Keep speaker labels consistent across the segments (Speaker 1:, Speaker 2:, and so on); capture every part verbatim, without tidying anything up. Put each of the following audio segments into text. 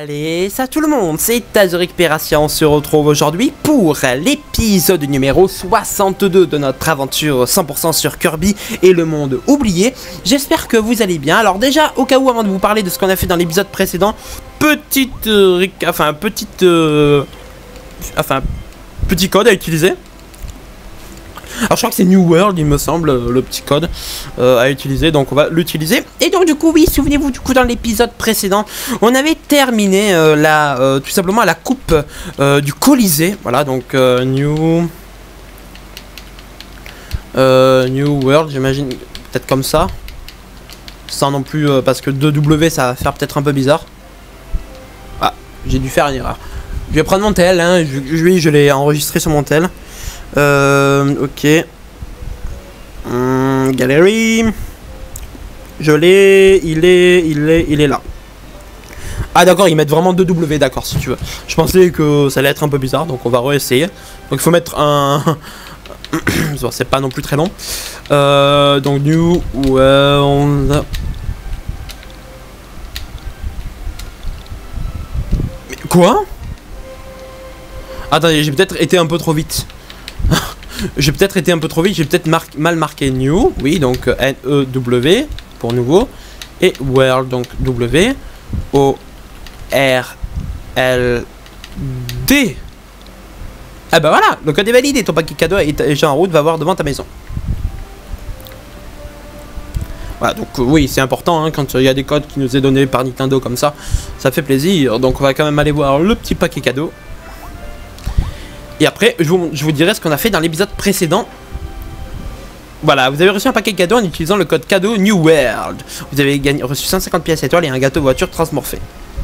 Speaker 1: Allez, ça tout le monde, c'est Azuric Peracia, on se retrouve aujourd'hui pour l'épisode numéro soixante-deux de notre aventure cent pour cent sur Kirby et le monde oublié. J'espère que vous allez bien. Alors déjà, au cas où, avant de vous parler de ce qu'on a fait dans l'épisode précédent, petite... Euh, enfin, petite... Euh, enfin, petit code à utiliser. Alors je crois que c'est New World, il me semble, le petit code euh, à utiliser, donc on va l'utiliser. Et donc du coup, oui, souvenez-vous, du coup dans l'épisode précédent, on avait terminé euh, la, euh, tout simplement la coupe euh, du Colisée. Voilà, donc euh, New euh, New World, j'imagine, peut-être comme ça. Sans non plus, euh, parce que deux W ça va faire peut-être un peu bizarre. Ah, j'ai dû faire une erreur. Je vais prendre mon tel, hein, je, je, oui, je l'ai enregistré sur mon tel. Euh, ok. Hum, Gallery. Je l'ai. Il est. Il est. Il est là. Ah d'accord, ils mettent vraiment deux W, d'accord, si tu veux. Je pensais que ça allait être un peu bizarre, donc on va réessayer. Donc il faut mettre un... c'est pas non plus très long. Euh, donc New World. Mais quoi? Attendez, j'ai peut-être été un peu trop vite. J'ai peut-être été un peu trop vite, j'ai peut-être mar mal marqué New, oui, donc N E W pour nouveau, et World, donc W, O R L D. Ah bah voilà, le code est validé, ton paquet cadeau est déjà en route, va voir devant ta maison. Voilà, donc euh, oui, c'est important, hein, quand il y a des codes qui nous est donné par Nintendo comme ça, ça fait plaisir, donc on va quand même aller voir le petit paquet cadeau. Et après, je vous, je vous dirai ce qu'on a fait dans l'épisode précédent. Voilà, vous avez reçu un paquet cadeau en utilisant le code cadeau New World. Vous avez gagné, reçu cent cinquante pièces étoiles et un gâteau voiture transmorphé.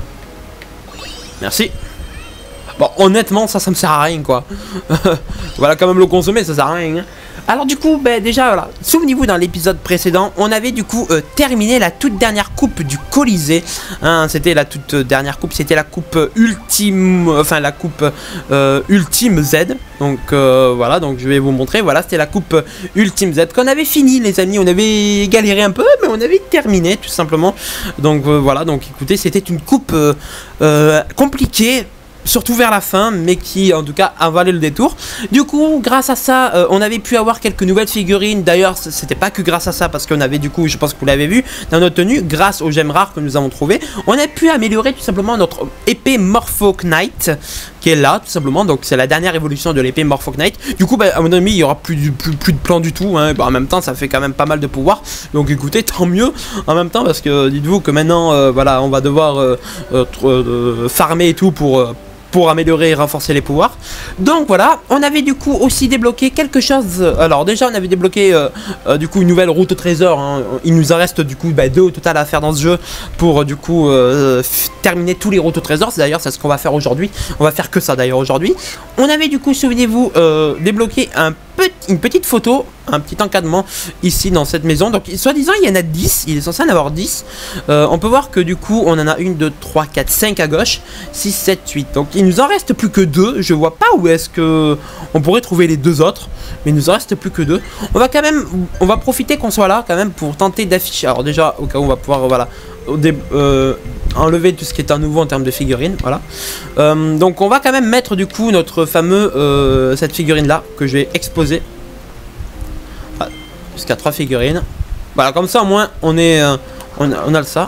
Speaker 1: Merci. Bon, honnêtement, ça, ça me sert à rien, quoi. Voilà, quand même le consommer, ça sert à rien. Hein. Alors du coup, ben, déjà, voilà, souvenez-vous, dans l'épisode précédent, on avait du coup euh, terminé la toute dernière coupe du Colisée. Hein, c'était la toute dernière coupe, c'était la coupe ultime, enfin la coupe euh, ultime Z. Donc euh, voilà, donc je vais vous montrer. Voilà, c'était la coupe ultime Z qu'on avait fini, les amis. On avait galéré un peu, mais on avait terminé tout simplement. Donc euh, voilà, donc écoutez, c'était une coupe euh, euh, compliquée. Surtout vers la fin, mais qui en tout cas a valu le détour. Du coup, grâce à ça, euh, on avait pu avoir quelques nouvelles figurines. D'ailleurs, c'était pas que grâce à ça, parce qu'on avait du coup, je pense que vous l'avez vu, dans notre tenue, grâce aux gemmes rares que nous avons trouvées, on a pu améliorer tout simplement notre épée Morpho Knight, qui est là, tout simplement. Donc c'est la dernière évolution de l'épée Morpho Knight. Du coup, bah, à mon avis, il y aura plus, plus, plus de plan du tout. Hein. Bah, en même temps, ça fait quand même pas mal de pouvoir. Donc écoutez, tant mieux. En même temps, parce que dites-vous que maintenant, euh, voilà, on va devoir euh, euh, euh, farmer et tout pour... Euh, pour améliorer et renforcer les pouvoirs. Donc voilà, on avait du coup aussi débloqué quelque chose. Alors déjà on avait débloqué euh, euh, du coup une nouvelle route au trésor, hein. Il nous en reste du coup bah, deux au total à faire dans ce jeu pour euh, du coup euh, terminer tous les routes au trésor. C'est d'ailleurs c'est ce qu'on va faire aujourd'hui. On va faire que ça d'ailleurs aujourd'hui. On avait du coup, souvenez-vous, euh, débloqué un petit, une petite photo, un petit encadrement ici dans cette maison. Donc soi-disant il y en a dix, il est censé en avoir dix. euh, On peut voir que du coup on en a une, deux, trois, quatre, cinq à gauche, six, sept, huit. Donc il nous en reste plus que deux. Je vois pas où est-ce que on pourrait trouver les deux autres, mais il nous en reste plus que deux. On va quand même, on va profiter qu'on soit là quand même pour tenter d'afficher. Alors déjà au cas où on va pouvoir, voilà, euh, enlever tout ce qui est un nouveau en termes de figurines. Voilà, euh, donc on va quand même mettre du coup notre fameux euh, cette figurine là que je vais exposer. Voilà, jusqu'à trois figurines. Voilà, comme ça au moins on est euh, on, a, on a le ça.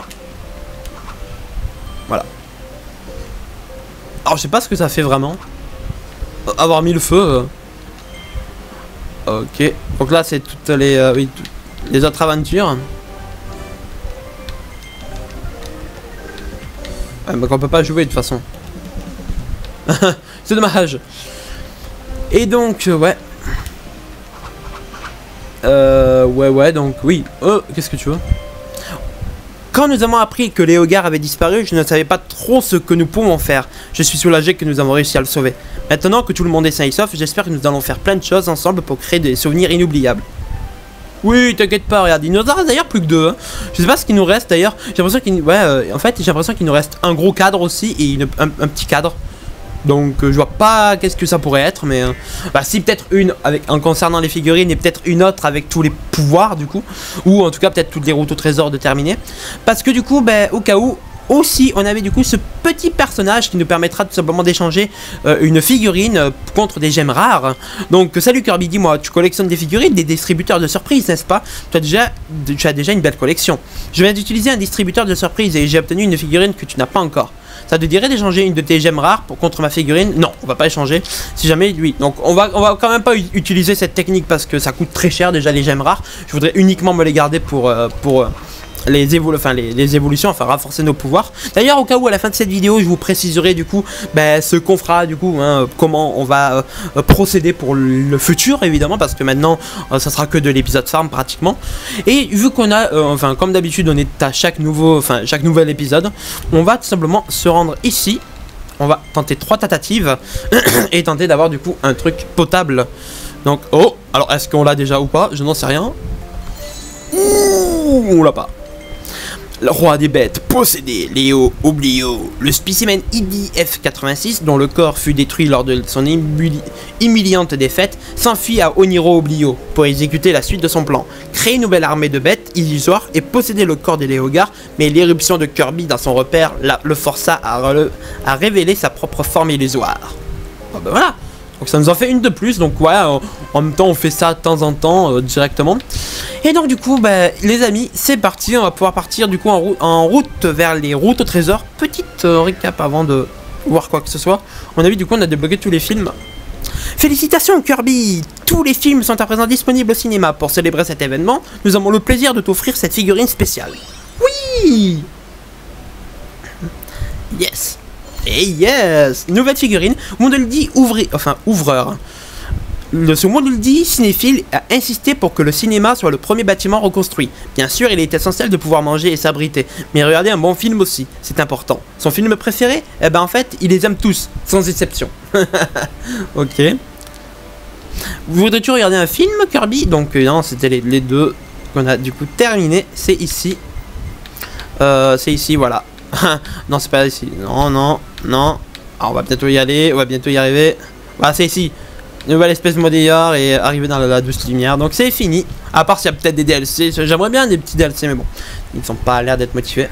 Speaker 1: Voilà. Alors je sais pas ce que ça fait vraiment avoir mis le feu. euh. Ok, donc là c'est toutes les euh, oui, toutes les autres aventures. Ouais, donc on peut pas jouer de toute façon. C'est dommage. Et donc euh, ouais euh, ouais ouais donc oui. Oh, qu'est-ce que tu veux? Quand nous avons appris que Léogard avait disparu, je ne savais pas trop ce que nous pouvons faire. Je suis soulagé que nous avons réussi à le sauver. Maintenant que tout le monde est sain et sauf, j'espère que nous allons faire plein de choses ensemble pour créer des souvenirs inoubliables. Oui, t'inquiète pas, regarde, il nous en reste d'ailleurs plus que deux. Hein. Je sais pas ce qu'il nous reste d'ailleurs. J'ai l'impression qu'il ouais, euh, en fait, j'ai l'impression qu'il nous reste un gros cadre aussi et une, un, un petit cadre. Donc euh, je vois pas qu'est-ce que ça pourrait être, mais euh, bah si, peut-être une avec en concernant les figurines et peut-être une autre avec tous les pouvoirs du coup, ou en tout cas peut-être toutes les routes au trésor de terminer, parce que du coup bah, au cas où Aussi, on avait du coup ce petit personnage qui nous permettra tout simplement d'échanger euh, une figurine euh, contre des gemmes rares. Donc, salut Kirby, dis-moi, tu collectionnes des figurines, des distributeurs de surprises, n'est-ce pas? Tu as, déjà, tu as déjà une belle collection. Je viens d'utiliser un distributeur de surprises et j'ai obtenu une figurine que tu n'as pas encore. Ça te dirait d'échanger une de tes gemmes rares pour, contre ma figurine? Non, on va pas échanger. Si jamais, oui. Donc, on va, on va quand même pas utiliser cette technique parce que ça coûte très cher déjà les gemmes rares. Je voudrais uniquement me les garder pour... Euh, pour euh, Les, évolu enfin, les, les évolutions, enfin renforcer nos pouvoirs. D'ailleurs, au cas où à la fin de cette vidéo, je vous préciserai du coup ben, ce qu'on fera, du coup, hein, comment on va euh, procéder pour le futur, évidemment, parce que maintenant, euh, ça sera que de l'épisode farm pratiquement. Et vu qu'on a, euh, enfin, comme d'habitude, on est à chaque nouveau, enfin, chaque nouvel épisode, on va tout simplement se rendre ici. On va tenter trois tentatives et tenter d'avoir du coup un truc potable. Donc, oh, alors est-ce qu'on l'a déjà ou pas? Je n'en sais rien. Ouh, on l'a pas. Le roi des bêtes, possédé, Léo Oblio, le spécimen I D F quatre-vingt-six, dont le corps fut détruit lors de son humili humiliante défaite, s'enfuit à Oniro Oblio pour exécuter la suite de son plan. Créer une nouvelle armée de bêtes illusoires et posséder le corps des Léogards, mais l'éruption de Kirby dans son repère la, le força à, à révéler sa propre forme illusoire. Oh ben voilà. Donc ça nous en fait une de plus, donc ouais, euh, en même temps on fait ça de temps en temps euh, directement. Et donc du coup, bah, les amis, c'est parti, on va pouvoir partir du coup en, rou en route vers les routes au trésor. Petite euh, récap avant de voir quoi que ce soit. On a vu du coup, on a débloqué tous les films. Félicitations Kirby! Tous les films sont à présent disponibles au cinéma. Pour célébrer cet événement, nous avons le plaisir de t'offrir cette figurine spéciale. Oui! Yes! Et yes! Nouvelle figurine, Mondoldi ouvri, enfin ouvreur. Le, ce Mondoldi cinéphile a insisté pour que le cinéma soit le premier bâtiment reconstruit. Bien sûr, il est essentiel de pouvoir manger et s'abriter, mais regarder un bon film aussi, c'est important. Son film préféré? Eh ben en fait, il les aime tous, sans exception. Ok. Voudrais-tu regarder un film, Kirby? Donc euh, non, c'était les, les deux qu'on a du coup terminé. C'est ici. Euh, c'est ici, voilà. Non, c'est pas ici. Non, non, non. Alors, on va bientôt y aller. On va bientôt y arriver. Voilà, c'est ici. Nouvelle espèce modélière et arriver dans la, la douce lumière. Donc, c'est fini. À part s'il y a peut-être des D L C. J'aimerais bien des petits D L C, mais bon. Ils ne sont pas à l'air d'être motivés.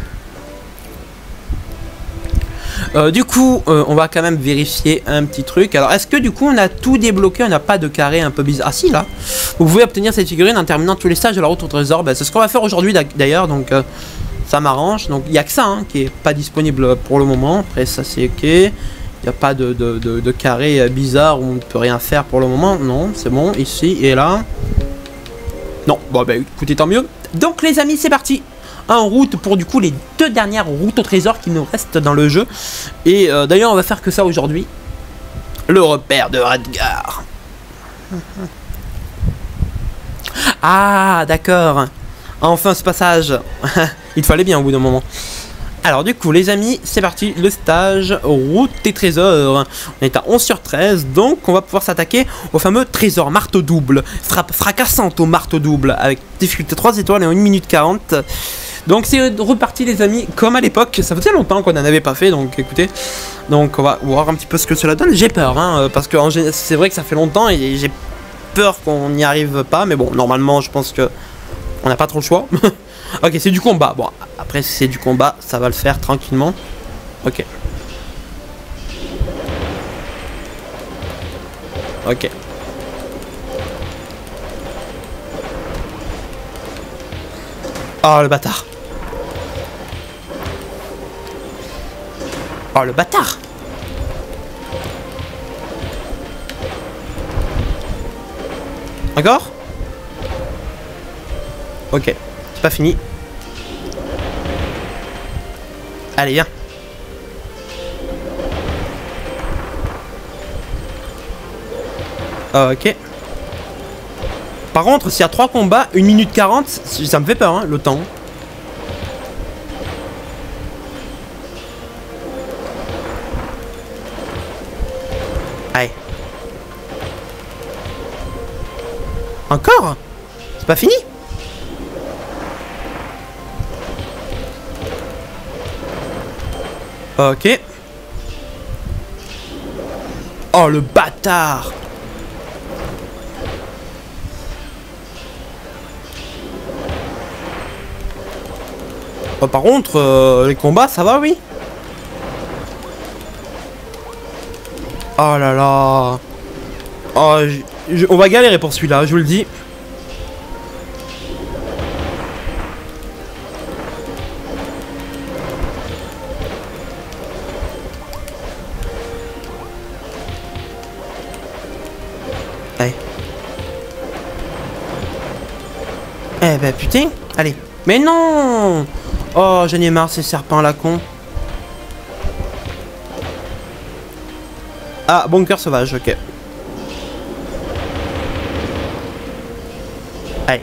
Speaker 1: Euh, du coup, euh, on va quand même vérifier un petit truc. Alors, est-ce que du coup, on a tout débloqué? On n'a pas de carré un peu bizarre. Ah, si, là. Vous pouvez obtenir cette figurine en terminant tous les stages de la route au trésor. Ben, c'est ce qu'on va faire aujourd'hui, d'ailleurs. Donc... Euh, ça m'arrange, donc il n'y a que ça hein, qui est pas disponible pour le moment. Après ça c'est ok, il n'y a pas de, de, de, de carré bizarre où on ne peut rien faire pour le moment. Non, c'est bon, ici et là. Non, bon bah écoutez, tant mieux. Donc les amis, c'est parti. En route pour du coup les deux dernières routes au trésor qui nous restent dans le jeu. Et euh, d'ailleurs on va faire que ça aujourd'hui. Le repère de Radgar. Ah d'accord. Enfin ce passage. Il fallait bien au bout d'un moment. Alors du coup les amis, c'est parti, le stage route des trésors. On est à onze sur treize, donc on va pouvoir s'attaquer au fameux trésor marteau double. Frappe fracassante au marteau double avec difficulté trois étoiles et en une minute quarante. Donc c'est reparti les amis, comme à l'époque. Ça faisait longtemps qu'on n'en avait pas fait, donc écoutez. Donc on va voir un petit peu ce que cela donne. J'ai peur, hein, parce que c'est vrai que ça fait longtemps et j'ai peur qu'on n'y arrive pas. Mais bon, normalement je pense que on n'a pas trop le choix. Ok, c'est du combat. Bon, après, si c'est du combat, ça va le faire tranquillement. Ok. Ok. Oh, le bâtard. Oh, le bâtard. Encore? Ok. Pas fini. Allez, viens. Ok. Par contre, s'il y a trois combats, une minute quarante, ça me fait peur, hein, le temps. Allez. Encore? C'est pas fini? Ok. Oh le bâtard. Oh, par contre, euh, les combats, ça va, oui. Oh là là. Oh, je, je, on va galérer pour celui-là, je vous le dis. Allez. Eh ben putain, allez. Mais non. Oh, j'en ai marre ces serpents là con. Ah, bunker sauvage, ok. Allez.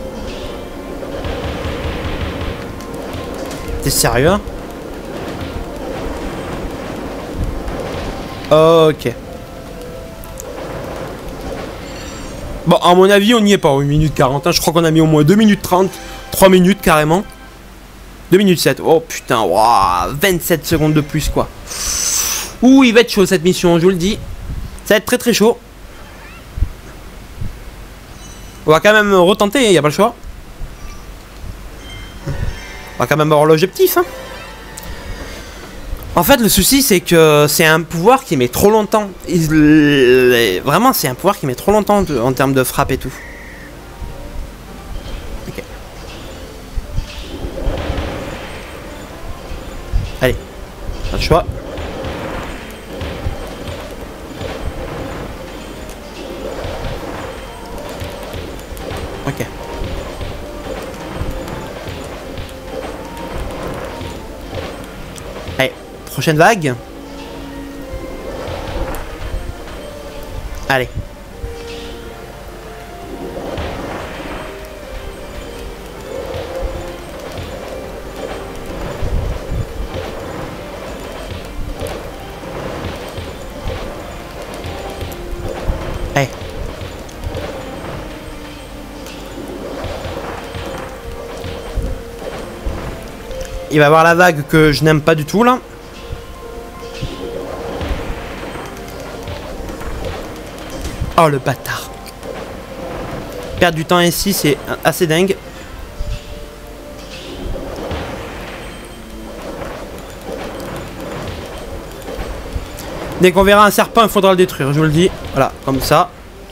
Speaker 1: T'es sérieux? Ok. Bon, à mon avis, on n'y est pas, une minute quarante. Hein. Je crois qu'on a mis au moins deux minutes trente. trois minutes carrément. deux minutes sept. Oh putain, wow, vingt-sept secondes de plus, quoi. Ouh, il va être chaud cette mission, je vous le dis. Ça va être très très chaud. On va quand même retenter, il n'y a pas le choix. On va quand même avoir l'objectif. Hein. En fait, le souci, c'est que c'est un pouvoir qui met trop longtemps. Il... Vraiment, c'est un pouvoir qui met trop longtemps de... en termes de frappe et tout. Ok. Allez, pas le choix. Ok. Allez, prochaine vague. Allez. Allez. Il va y avoir la vague que je n'aime pas du tout là. Oh le bâtard. Perdre du temps ici c'est assez dingue. Dès qu'on verra un serpent il faudra le détruire, je vous le dis. Voilà, comme ça.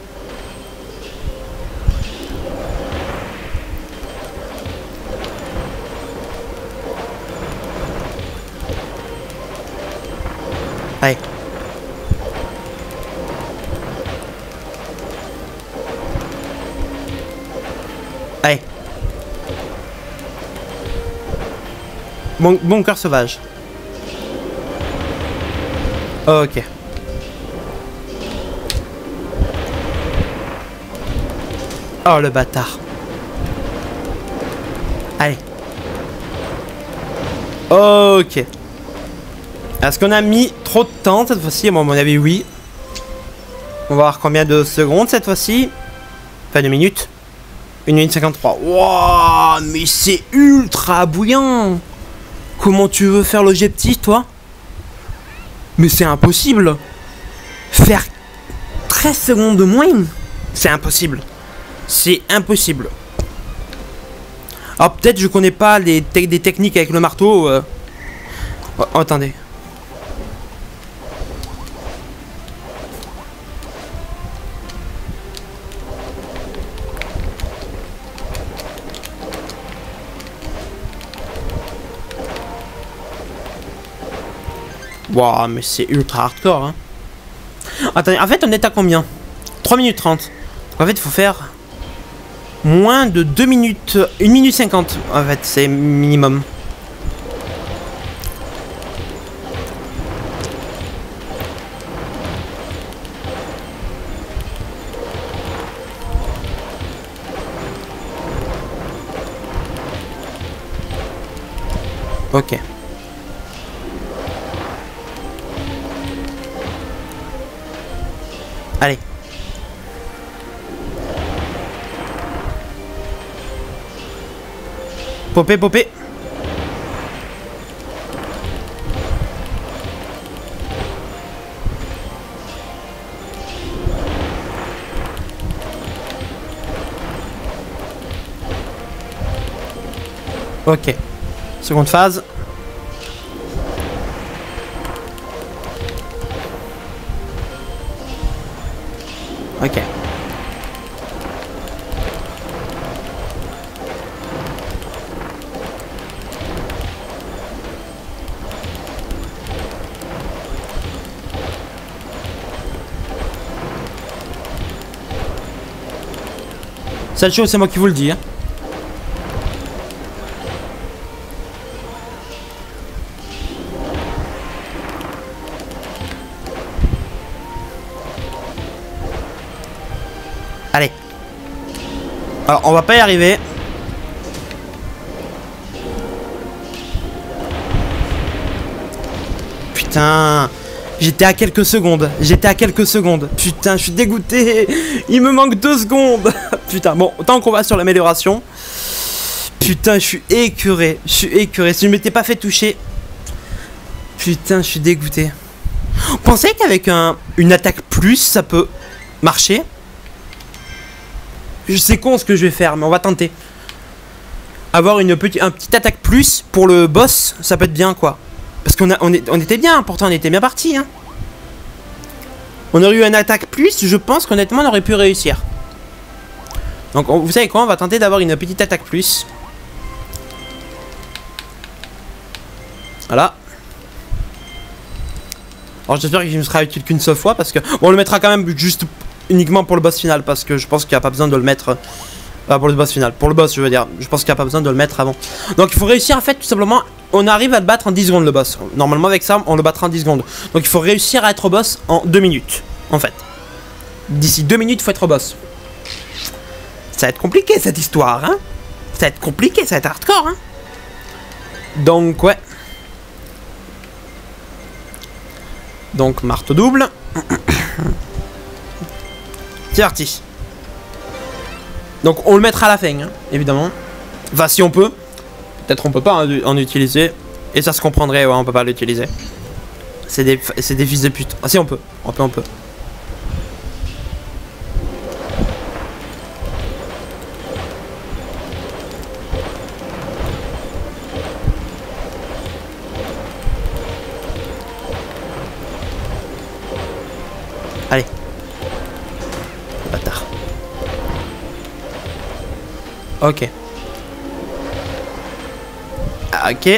Speaker 1: Allez. Allez. Bon, bon cœur sauvage. Ok. Oh le bâtard. Allez. Ok. Est-ce qu'on a mis trop de temps cette fois-ci? Bon, à mon avis, oui. On va voir combien de secondes cette fois-ci. Enfin, de minutes. une minute cinquante-trois. Wouah, mais c'est ultra bouillant. Comment tu veux faire l'objectif, toi? Mais c'est impossible. Faire treize secondes de moins, c'est impossible. C'est impossible. Alors peut-être je connais pas les te des techniques avec le marteau. Euh... Oh, attendez. Waouh, mais c'est ultra hardcore. Hein. Attendez, en fait, on est à combien? trois minutes trente. En fait, il faut faire moins de deux minutes. une minute cinquante. En fait, c'est minimum. Ok. Allez. Popé, popé. Ok. Seconde phase. Ok. Cette chose, c'est moi qui vous le dis. Hein. Allez. Alors, on va pas y arriver. Putain. J'étais à quelques secondes. J'étais à quelques secondes. Putain, je suis dégoûté. Il me manque deux secondes. Putain, bon, tant qu'on va sur l'amélioration. Putain, je suis écœuré. Je suis écœuré. Si je m'étais pas fait toucher. Putain, je suis dégoûté. Vous pensez qu'avec un, une attaque plus, ça peut marcher? Je sais con ce que je vais faire, mais on va tenter. Avoir une petite, un petit attaque plus pour le boss, ça peut être bien, quoi. Parce qu'on a, on, est, on était bien, pourtant on était bien parti. Hein. On aurait eu une attaque plus, je pense qu'honnêtement on aurait pu réussir. Donc on, vous savez quoi, on va tenter d'avoir une petite attaque plus. Voilà. Alors j'espère qu'il ne sera utile qu'une seule fois parce que... Bon, on le mettra quand même juste uniquement pour le boss final parce que je pense qu'il n'y a pas besoin de le mettre... Pas pour le boss final, pour le boss je veux dire. Je pense qu'il n'y a pas besoin de le mettre avant. Donc il faut réussir en fait tout simplement... On arrive à le battre en dix secondes le boss. Normalement avec ça on le battra en dix secondes. Donc il faut réussir à être boss en deux minutes. En fait. D'ici deux minutes il faut être boss. Ça va être compliqué cette histoire hein. Ça va être compliqué, ça va être hardcore hein. Donc ouais. Donc marteau double. C'est parti. Donc on le mettra à la fin hein, évidemment. Enfin si on peut. Peut-être on peut pas hein, en utiliser. Et ça se comprendrait, ouais, on peut pas l'utiliser. C'est des, c'est des fils de pute. Ah si on peut, on peut, on peut. Allez. Bâtard. Ok. Ok.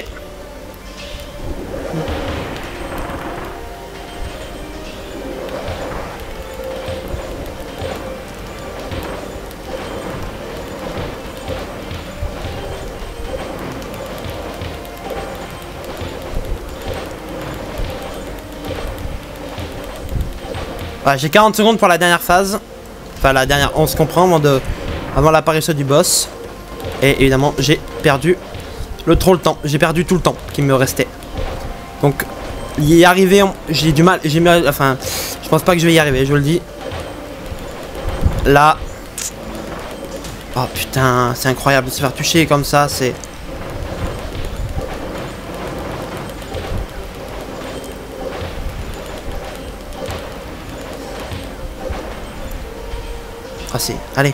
Speaker 1: Ouais, j'ai quarante secondes pour la dernière phase. Enfin la dernière, on se comprend avant, de, avant l'apparition du boss. Et évidemment j'ai perdu le trop le temps. J'ai perdu tout le temps qui me restait. Donc y arriver, j'ai du mal. J'ai mal. Enfin, je pense pas que je vais y arriver, je vous le dis. Là. Oh putain, c'est incroyable de se faire toucher comme ça, c'est. Ah c'est. Allez.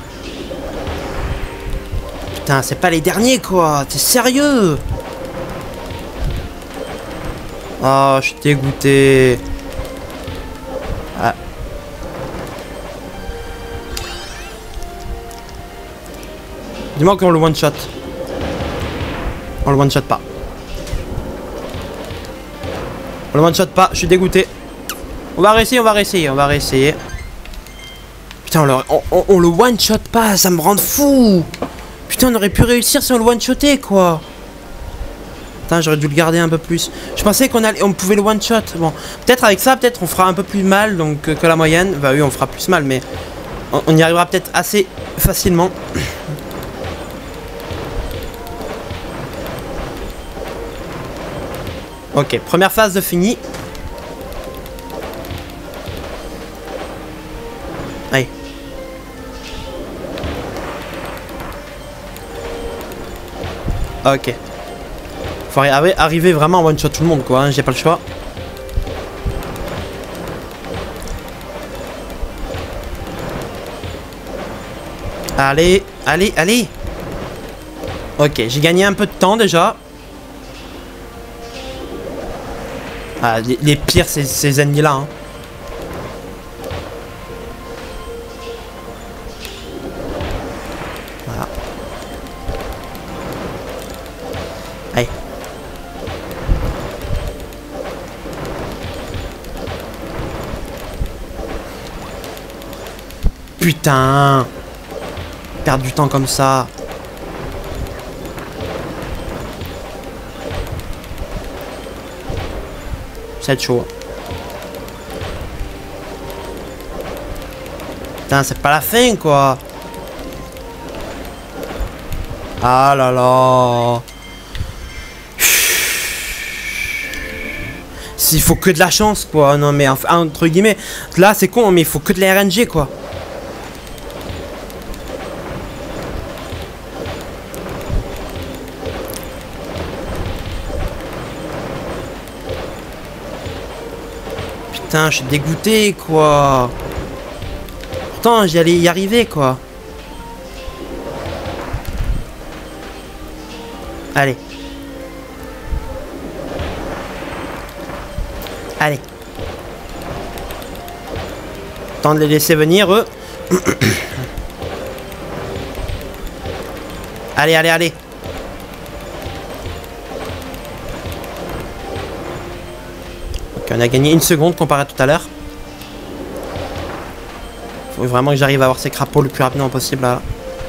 Speaker 1: Putain, c'est pas les derniers quoi, t'es sérieux? Oh, je suis dégoûté. Ah. Dis-moi qu'on le one shot. On le one shot pas. On le one shot pas, je suis dégoûté. On va réessayer, on va réessayer, on va réessayer. Putain, on le, on, on, on le one shot pas, ça me rend fou. Putain, on aurait pu réussir si on le one shotait quoi. Putain, j'aurais dû le garder un peu plus. Je pensais qu'on allait, on pouvait le one shot. Bon, peut-être avec ça, peut-être on fera un peu plus mal donc que la moyenne. Bah oui, on fera plus mal, mais on, on y arrivera peut-être assez facilement. Ok, première phase de fini. Allez. Ok. Faut arri arriver vraiment à one shot tout le monde quoi, hein, j'ai pas le choix. Allez, allez, allez. Ok, j'ai gagné un peu de temps déjà. Ah, les, les pires, ces, ces ennemis-là. Hein. Voilà. Allez. Putain. Perdre du temps comme ça. Ça va être chaud. Putain, c'est pas la fin, quoi. Ah là là. S'il faut que de la chance, quoi. Non, mais enfin, entre guillemets. Là, c'est con, mais il faut que de la R N G, quoi. Putain, je suis dégoûté, quoi. Pourtant, j'y allais y arriver, quoi. Allez. Allez. Temps de les laisser venir, eux. Allez, allez, allez. On a gagné une seconde comparé à tout à l'heure. Faut vraiment que j'arrive à avoir ces crapauds le plus rapidement possible là.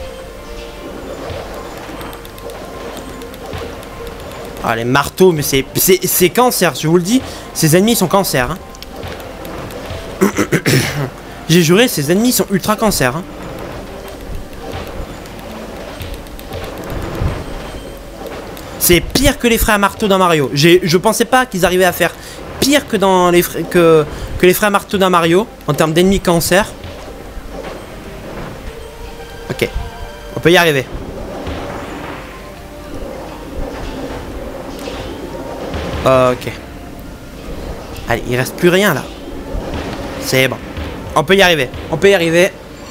Speaker 1: Ah les marteaux, mais c'est c'est cancer, je vous le dis. Ces ennemis sont cancer. Hein. J'ai juré, ces ennemis sont ultra cancer. Hein. C'est pire que les frères marteaux dans Mario. Je pensais pas qu'ils arrivaient à faire pire que dans les que, que les frères marteaux dans Mario en termes d'ennemis cancer. Ok, on peut y arriver. Ok. Allez, il reste plus rien là. C'est bon. On peut y arriver. On peut y arriver.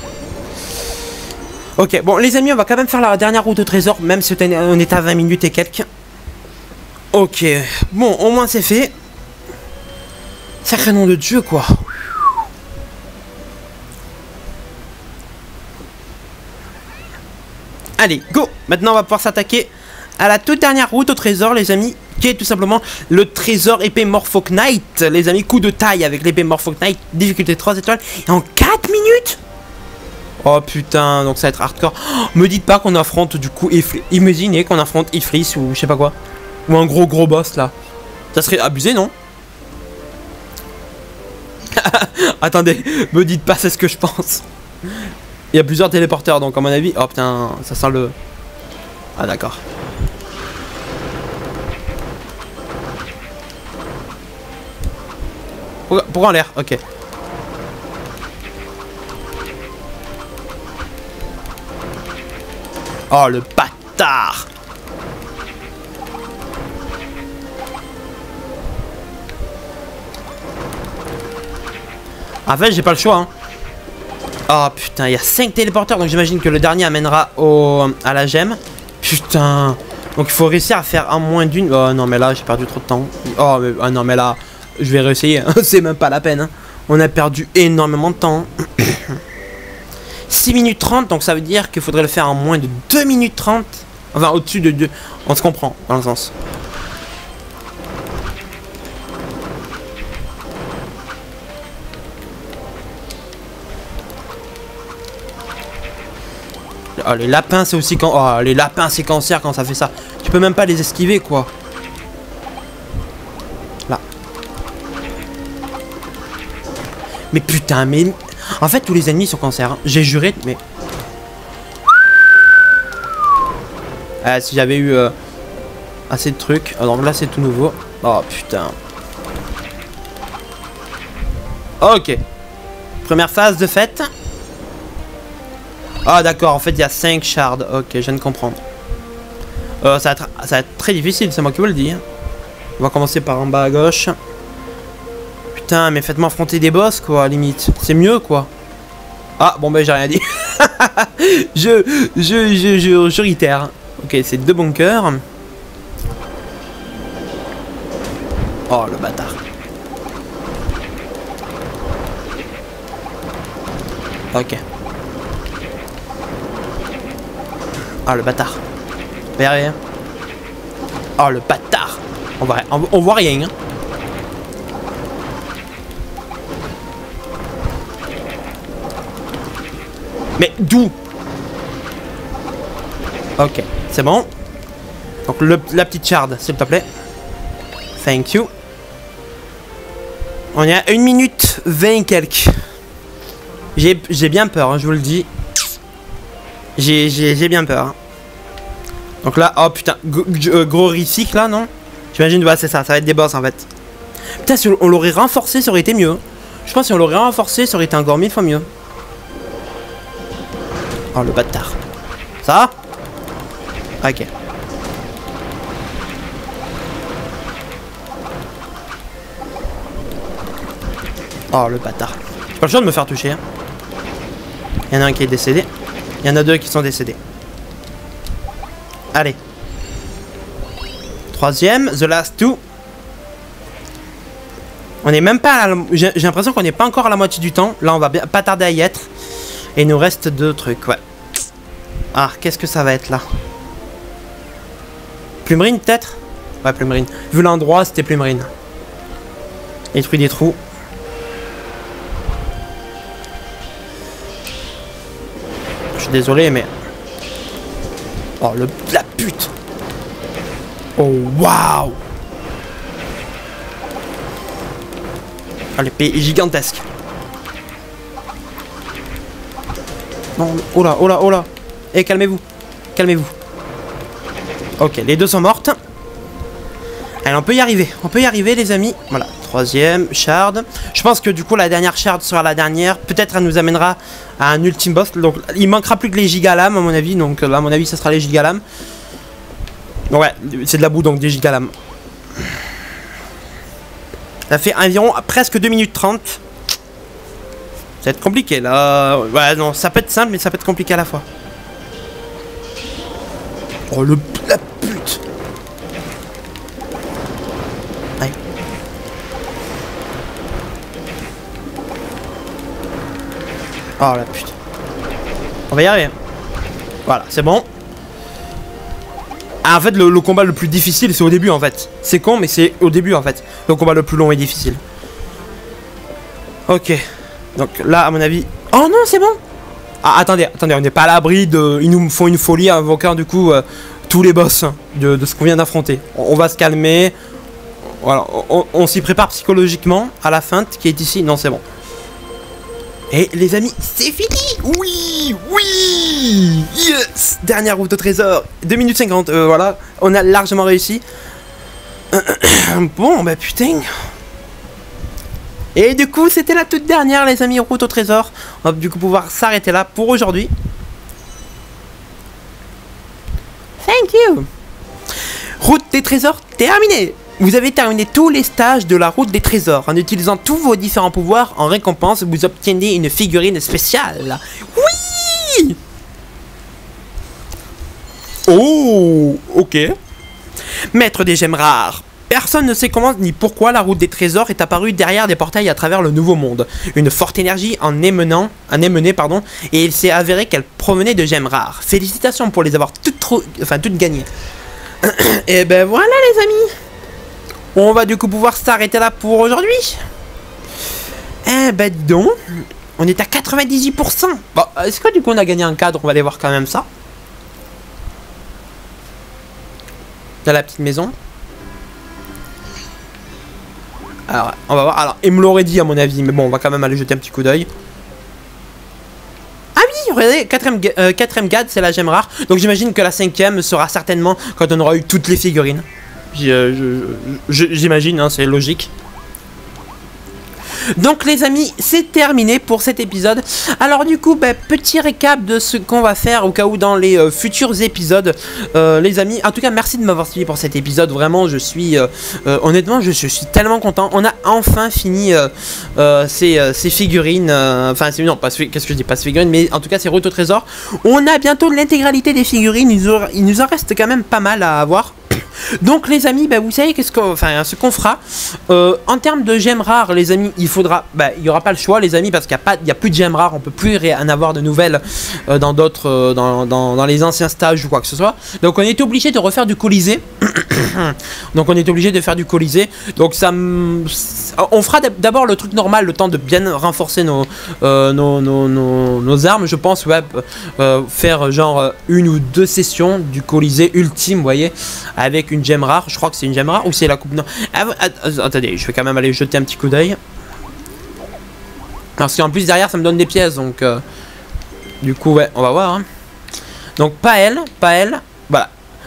Speaker 1: Ok, bon les amis, on va quand même faire la dernière route au trésor, même si on est à vingt minutes et quelques. Ok, bon, au moins c'est fait. Sacré nom de Dieu, quoi. Allez, go. Maintenant, on va pouvoir s'attaquer à la toute dernière route au trésor, les amis, qui est tout simplement le trésor épée Morpho Knight. Les amis, coup de taille avec l'épée Morpho Knight, difficulté trois étoiles, et en quatre minutes. Oh putain, donc ça va être hardcore. Oh, me dites pas qu'on affronte du coup Iflis. Imaginez qu'on affronte Iflis ou je sais pas quoi. Ou un gros gros boss là. Ça serait abusé, non? Attendez, me dites pas, c'est ce que je pense. Il y a plusieurs téléporteurs, donc à mon avis... Oh putain, ça sent le... Ah d'accord. Pourquoi, pourquoi en l'air? Ok. Oh le bâtard. En fait, j'ai pas le choix. Hein. Oh putain, il y a cinq téléporteurs, donc j'imagine que le dernier amènera au, à la gemme. Putain. Donc il faut réussir à faire en moins d'une. Oh non, mais là, j'ai perdu trop de temps. Oh, mais, oh non, mais là, je vais réessayer. Hein. C'est même pas la peine. Hein. On a perdu énormément de temps. six minutes trente, donc ça veut dire qu'il faudrait le faire en moins de deux minutes trente. Enfin, au-dessus de deux. On se comprend, dans le sens. Oh, les lapins, c'est aussi quand. Oh, les lapins, c'est cancer quand ça fait ça. Tu peux même pas les esquiver, quoi. Là. Mais putain, mais. En fait, tous les ennemis sont cancer. Hein. J'ai juré, mais. Ah, si j'avais eu euh, assez de trucs. Alors là, c'est tout nouveau. Oh putain. Ok. Première phase de fête. Ah d'accord, en fait il y a cinq shards. Ok, je viens de comprendre. Euh, ça, va être, ça va être très difficile, c'est moi qui vous le dis. On va commencer par en bas à gauche. Putain, mais faites-moi affronter des boss quoi, limite. C'est mieux quoi. Ah bon ben j'ai rien dit. je, je, je, je, je réitère. Ok, c'est deux bunkers. Oh le bâtard. Ok. Ah, le bâtard. Mais rien. Oh, le bâtard. On voit, on, on voit rien. Hein. Mais d'où? Ok, c'est bon. Donc le, la petite shard, s'il te plaît. Thank you. On est à une minute vingt et quelques. J'ai bien peur, hein, je vous le dis. J'ai bien peur. Hein. Donc là, oh putain, euh, gros recycle là, non? J'imagine, ouais, c'est ça, ça va être des boss en fait. Putain, si on l'aurait renforcé, ça aurait été mieux. Je pense que si on l'aurait renforcé, ça aurait été encore mille fois mieux. Oh, le bâtard. Ça va? Ok. Oh, le bâtard. J'ai pas le choix de me faire toucher. Hein. Il y en a un qui est décédé. Il y en a deux qui sont décédés. Allez. Troisième, the last two. On est même pas à la... J'ai l'impression qu'on n'est pas encore à la moitié du temps. Là, on va bien... pas tarder à y être. Et il nous reste deux trucs, ouais. Ah, qu'est-ce que ça va être là? Plumerine, peut-être? Ouais, plumerine. Vu l'endroit, c'était plumerine. Détruit des trous. Je suis désolé, mais... Oh, le... la pute! Oh, waouh! Ah, l'épée est gigantesque. Non, oh là, oh là, oh là. Eh, calmez-vous. Calmez-vous. Ok, les deux sont mortes. Allez, on peut y arriver. On peut y arriver, les amis. Voilà, troisième, shard. Je pense que du coup, la dernière shard sera la dernière. Peut-être elle nous amènera à un ultime boss. Donc, il manquera plus que les gigalames, à mon avis. Donc, là, à mon avis, ça sera les gigalames. Ouais, c'est de la boue, donc des gigalames. Ça fait environ presque deux minutes trente. Ça va être compliqué, là. Ouais, non, ça peut être simple, mais ça peut être compliqué à la fois. Oh, le... la pute. Allez. Oh, la pute. On va y arriver. Voilà, c'est bon. Ah, en fait, le, le combat le plus difficile, c'est au début, en fait. C'est con, mais c'est au début, en fait. Le combat le plus long et difficile. Ok. Donc là, à mon avis... Oh non, c'est bon. Ah, attendez, attendez, on n'est pas à l'abri de... Ils nous font une folie en invoquant, du coup, euh, tous les boss hein, de, de ce qu'on vient d'affronter. On, on va se calmer. Voilà, on, on s'y prépare psychologiquement à la feinte qui est ici. Non, c'est bon. Et les amis, c'est fini. Oui, oui. Yes. Dernière route au trésor. deux minutes cinquante, euh, voilà. On a largement réussi. Bon, bah putain. Et du coup, c'était la toute dernière, les amis, route au trésor. On va du coup pouvoir s'arrêter là pour aujourd'hui. Thank you. Route des trésors terminée. Vous avez terminé tous les stages de la route des trésors. En utilisant tous vos différents pouvoirs, en récompense, vous obtiendrez une figurine spéciale. Oui. Oh, ok. Maître des gemmes rares. Personne ne sait comment ni pourquoi la route des trésors est apparue derrière des portails à travers le nouveau monde. Une forte énergie en émenant, en émenée, pardon, et il s'est avéré qu'elle provenait de gemmes rares. Félicitations pour les avoir toutes, trop, enfin, toutes gagnées. Et ben voilà les amis. On va du coup pouvoir s'arrêter là pour aujourd'hui. Eh ben dis donc, on est à quatre-vingt-dix-huit pour cent. Bon, est-ce que du coup on a gagné un cadre? On va aller voir quand même ça. Dans la petite maison. Alors, on va voir. Alors, il me l'aurait dit à mon avis, mais bon, on va quand même aller jeter un petit coup d'œil. Ah oui, regardez, quatrième, euh, quatrième garde, c'est la gemme rare. Donc j'imagine que la cinquième sera certainement quand on aura eu toutes les figurines. J'imagine, hein, c'est logique. Donc les amis, c'est terminé pour cet épisode. Alors du coup, bah, petit récap de ce qu'on va faire au cas où dans les euh, futurs épisodes. euh, Les amis, en tout cas merci de m'avoir suivi pour cet épisode. Vraiment je suis, euh, euh, honnêtement je, je suis tellement content. On a enfin fini euh, euh, ces, euh, ces figurines. euh, Enfin non, pas qu'est-ce que je dis, pas ces figurines, mais en tout cas ces routes au trésor. On a bientôt l'intégralité des figurines. Il nous, il nous en reste quand même pas mal à avoir. Donc les amis, bah, vous savez qu'est-ce qu'on enfin, ce qu'on fera euh, en termes de gemmes rares, les amis, il faudra, bah, il n'y aura pas le choix les amis, parce qu'il n'y a, pas, il y a plus de gemmes rares, on peut plus en avoir de nouvelles euh, dans d'autres, euh, dans, dans, dans les anciens stages ou quoi que ce soit. Donc on est obligé de refaire du colisée. Donc on est obligé de faire du colisée. Donc ça, on fera d'abord le truc normal, le temps de bien renforcer nos, euh, nos, nos, nos, nos armes, je pense, ouais, euh, faire genre une ou deux sessions du colisée ultime, vous voyez, avec une gemme rare. Je crois que c'est une gemme rare ou c'est la coupe. Non, ah, attendez, je vais quand même aller jeter un petit coup d'œil. Parce qu'en plus derrière ça me donne des pièces, donc euh, du coup ouais, on va voir. Hein. Donc pas elle, pas elle, voilà.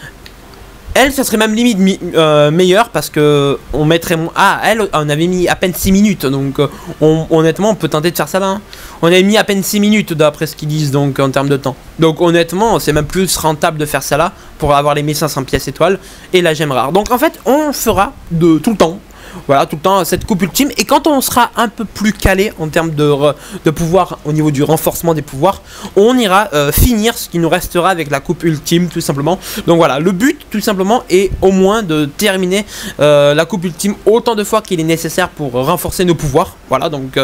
Speaker 1: Elle, ça serait même limite mi euh, meilleur parce que on mettrait... Ah, elle, on avait mis à peine six minutes. Donc, euh, on, honnêtement, on peut tenter de faire ça là. Hein. On avait mis à peine six minutes d'après ce qu'ils disent, donc en termes de temps. Donc, honnêtement, c'est même plus rentable de faire ça là pour avoir les mille cinq cents pièces étoiles et la gemme rare. Donc, en fait, on fera de tout le temps. Voilà, tout le temps cette coupe ultime. Et quand on sera un peu plus calé en termes de, de pouvoir au niveau du renforcement des pouvoirs, on ira euh, finir ce qui nous restera avec la coupe ultime tout simplement. Donc voilà, le but tout simplement est au moins de terminer euh, la coupe ultime autant de fois qu'il est nécessaire pour renforcer nos pouvoirs. Voilà, donc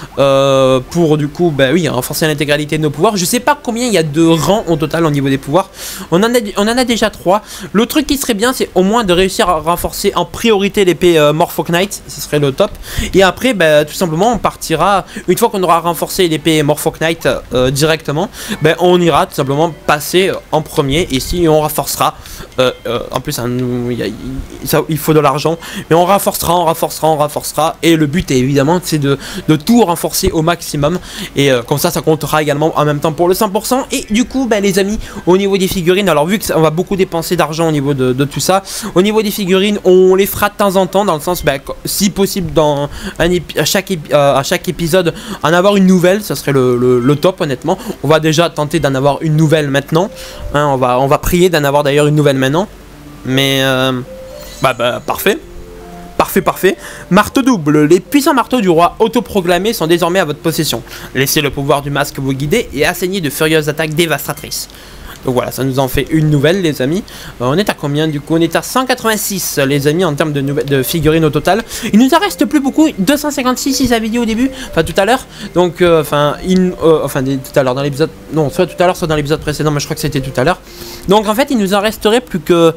Speaker 1: euh, pour du coup, bah oui, renforcer l'intégralité de nos pouvoirs. Je sais pas combien il y a de rangs au total au niveau des pouvoirs. On en a, on en a déjà trois. Le truc qui serait bien, c'est au moins de réussir à renforcer en priorité l'épée euh, Morpho Knight, ce serait le top. Et après, bah, tout simplement, on partira, une fois qu'on aura renforcé l'épée Morpho Knight euh, directement, bah, on ira tout simplement passer en premier ici et on renforcera. Euh, euh, en plus, un, il, y a, il, ça, il faut de l'argent, mais on renforcera, on renforcera, on renforcera. Et le but, est, évidemment, c'est de, de tout renforcer au maximum. Et euh, comme ça, ça comptera également en même temps pour le cent pour cent. Et du coup, bah, les amis, au niveau des figurines, alors vu qu'on va beaucoup dépenser d'argent au niveau de, de tout ça, au niveau des figurines, on les fera de temps en temps, dans le sens, bah, si possible dans un à, chaque euh, à chaque épisode en avoir une nouvelle, ça serait le, le, le top honnêtement. On va déjà tenter d'en avoir une nouvelle maintenant, hein, on, va, on va prier d'en avoir d'ailleurs une nouvelle maintenant, mais euh, bah, bah parfait. Parfait, parfait. Marteau double. Les puissants marteaux du roi autoproclamé sont désormais à votre possession. Laissez le pouvoir du masque vous guider et assaignez de furieuses attaques dévastatrices. Donc voilà, ça nous en fait une nouvelle les amis. Euh, on est à combien du coup? On est à cent quatre-vingt-six les amis en termes de, de figurines au total. Il nous en reste plus beaucoup, deux cent cinquante-six ils avaient dit au début, enfin tout à l'heure. Donc euh, enfin, in, euh, enfin des, tout à l'heure dans l'épisode, non soit tout à l'heure soit dans l'épisode précédent, mais je crois que c'était tout à l'heure. Donc en fait il nous en resterait plus que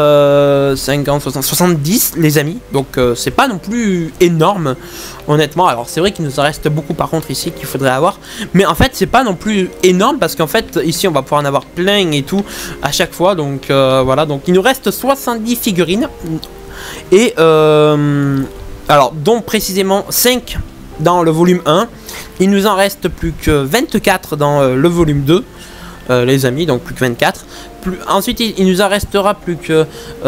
Speaker 1: euh, cinquante, soixante, soixante-dix les amis. Donc euh, c'est pas non plus énorme honnêtement. Alors c'est vrai qu'il nous en reste beaucoup par contre ici qu'il faudrait avoir. Mais en fait c'est pas non plus énorme parce qu'en fait ici on va pouvoir en avoir plein et tout à chaque fois. Donc euh, voilà, donc il nous reste soixante-dix figurines. Et euh, alors dont précisément cinq dans le volume un. Il nous en reste plus que vingt-quatre dans euh, le volume deux. Euh, les amis, donc plus que vingt-quatre. Plus, ensuite, il, il nous en restera plus que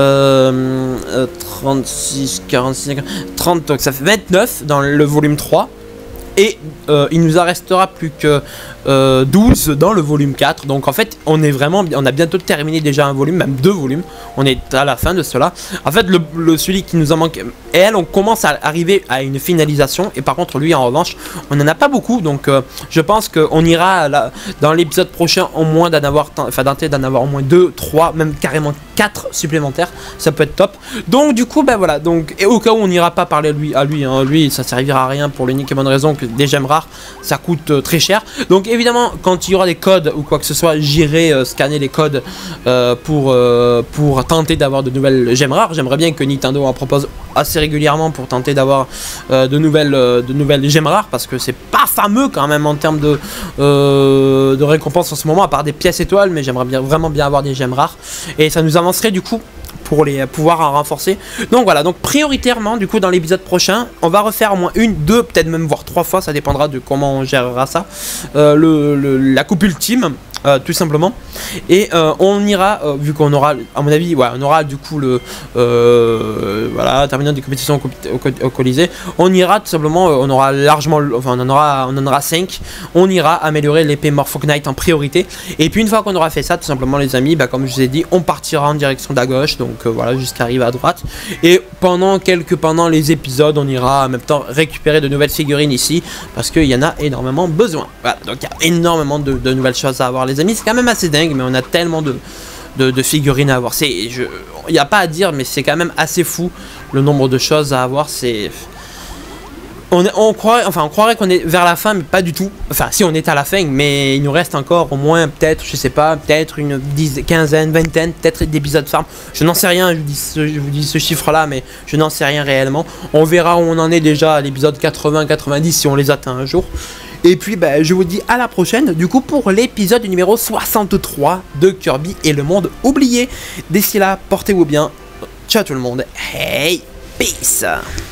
Speaker 1: euh, euh, trente-six, quarante-six, trente, donc ça fait vingt-neuf dans le volume trois. Et euh, il nous en restera plus que euh, douze dans le volume quatre. Donc en fait on est vraiment, on a bientôt terminé déjà un volume, même deux volumes. On est à la fin de cela. En fait le, le celui qui nous en manque, et elle on commence à arriver à une finalisation. Et par contre lui en revanche on n'en a pas beaucoup. Donc euh, je pense qu'on ira là, dans l'épisode prochain au moins d'en avoir, enfin d'en avoir au moins deux, trois, même carrément quatre supplémentaires. Ça peut être top. Donc du coup ben voilà, donc, et au cas où on n'ira pas parler à lui, à lui, hein, lui ça servira à rien pour l'unique et bonne raison que des gemmes rares ça coûte euh, très cher. Donc évidemment quand il y aura des codes ou quoi que ce soit, j'irai euh, scanner les codes euh, pour, euh, pour tenter d'avoir de nouvelles gemmes rares. J'aimerais bien que Nintendo en propose assez régulièrement pour tenter d'avoir euh, de nouvelles euh, de nouvelles gemmes rares, parce que c'est pas fameux quand même en termes de, euh, de récompenses en ce moment, à part des pièces étoiles. Mais j'aimerais bien vraiment bien avoir des gemmes rares et ça nous avancerait du coup pour les pouvoir en renforcer. Donc voilà, donc prioritairement du coup dans l'épisode prochain on va refaire au moins une, deux, peut-être même voire trois fois, ça dépendra de comment on gérera ça, euh, le, le, la coupe ultime. Euh, tout simplement, et euh, on ira euh, vu qu'on aura à mon avis ouais, on aura du coup le euh, voilà, terminant des compétitions au, au, au Colisée, on ira tout simplement, euh, on aura largement, enfin on en aura on en aura cinq, on ira améliorer l'épée Morpho Knight en priorité. Et puis une fois qu'on aura fait ça tout simplement les amis, bah, comme je vous ai dit, on partira en direction de la gauche, donc euh, voilà, jusqu'à arriver à droite. Et pendant quelques pendant les épisodes on ira en même temps récupérer de nouvelles figurines ici, parce qu'il y en a énormément besoin. Voilà, donc il y a énormément de, de nouvelles choses à avoir les amis, c'est quand même assez dingue, mais on a tellement de de, de figurines à avoir. Il n'y a pas à dire, mais c'est quand même assez fou le nombre de choses à avoir. C'est... On, on croirait, enfin, on croirait qu'on est vers la fin, mais pas du tout. Enfin, si on est à la fin, mais il nous reste encore au moins, peut-être, je sais pas, peut-être une dizaine, quinzaine, vingtaine, peut-être d'épisodes farm. Je n'en sais rien, je vous dis ce, je vous dis ce chiffre-là, mais je n'en sais rien réellement. On verra où on en est déjà à l'épisode quatre-vingts quatre-vingt-dix si on les atteint un jour. Et puis, bah, je vous dis à la prochaine, du coup, pour l'épisode numéro soixante-trois de Kirby et le monde oublié. D'ici là, portez-vous bien. Ciao tout le monde. Hey, peace.